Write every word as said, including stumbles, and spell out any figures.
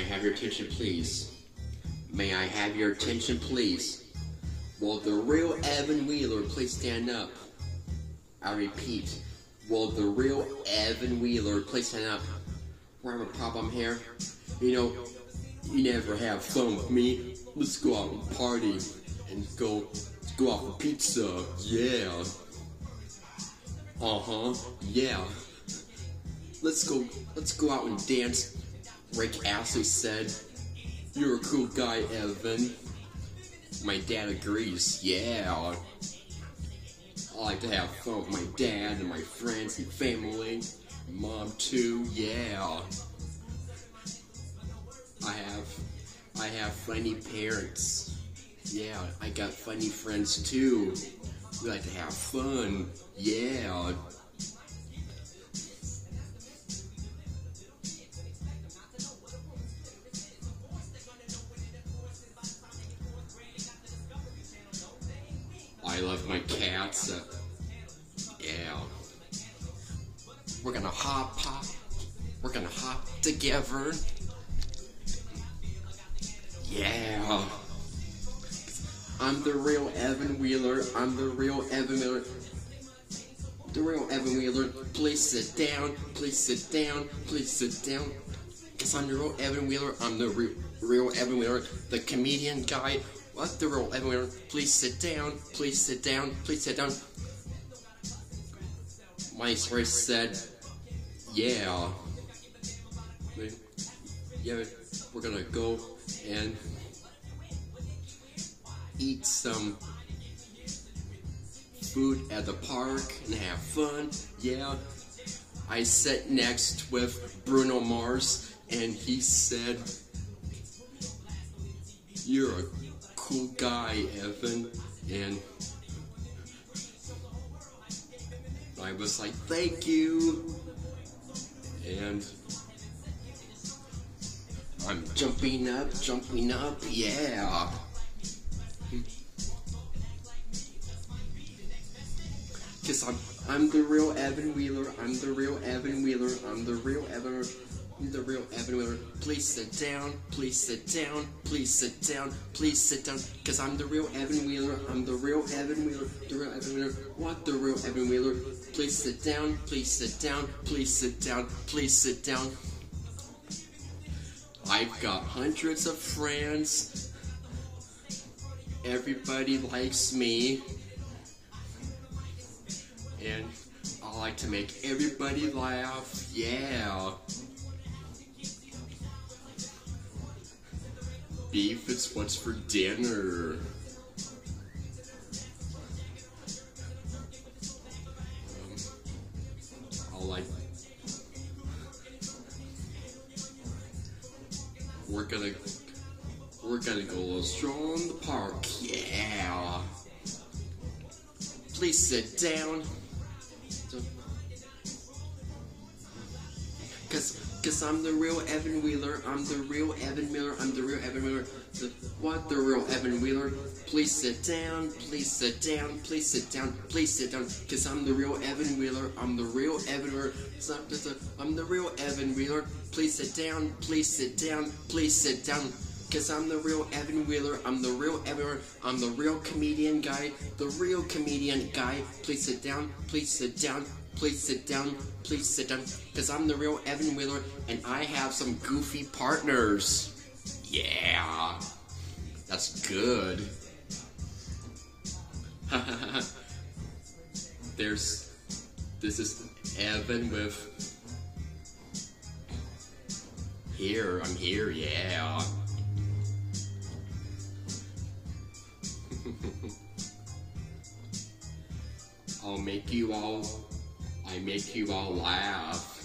have your attention, please? May I have your attention, please? Will the real Evan Wheeler please stand up? I repeat, will the real Evan Wheeler please stand up? We have a problem here. You know, you never have fun with me. Let's go out and party and go, let's go out for pizza. Yeah. Uh-huh. Yeah. Let's go, let's go out and dance. Rick Astley said, "You're a cool guy, Evan." My dad agrees. Yeah. I like to have fun with my dad and my friends and family. Mom too. Yeah. I have, I have funny parents. Yeah, I got funny friends too. We like to have fun. Yeah. I love my cats. Uh, yeah. We're gonna hop, hop. We're gonna hop together. Yeah. I'm the real Evan Wheeler. I'm the real Evan Wheeler. The real Evan Wheeler. Please sit down. Please sit down. Please sit down. Cause I'm the real Evan Wheeler. I'm the real, real Evan Wheeler. The comedian guy. What the real Evan Wheeler? Please sit down. Please sit down. Please sit down. My voice said, yeah. Yeah, we're gonna go and eat some food at the park and have fun. Yeah. I sat next with Bruno Mars and he said, "You're a cool guy, Evan." And I was like, "Thank you." And I'm jumping up, jumping up, yeah. Cause I'm, I'm the real Evan Wheeler, I'm the real Evan Wheeler, I'm the real Evan, I'm the real Evan Wheeler. Please sit down, please sit down, please sit down, please sit down. Cause I'm the real Evan Wheeler, I'm the real Evan Wheeler, the real Evan Wheeler. What the real Evan Wheeler? Please sit down, please sit down, please sit down, please sit down. I've got hundreds of friends. Everybody likes me. And I like to make everybody laugh. Yeah. Beef is what's for dinner. Um, I like. We're gonna, we're gonna go a little stroll in the park. Yeah. Please sit down. Cause, cause I'm the real Evan Wheeler. I'm the real Evan Miller. I'm the real Evan Wheeler. The, what the real Evan Wheeler? Please sit down. Please sit down. Please sit down. Please sit down. Cause I'm the real Evan Wheeler. I'm the real Evan Wheeler. I'm the real Evan Wheeler. Please sit down. Please sit down. Please sit down. Cause I'm the real Evan Wheeler. I'm the real Evan Wheeler. I'm the real comedian guy. The real comedian guy. Please sit down. Please sit down. Please sit down. Please sit down. Cause I'm the real Evan Wheeler and I have some goofy partners. Yeah. That's good. There's, this is Evan with, here, I'm here, yeah. I'll make you all, I make you all laugh.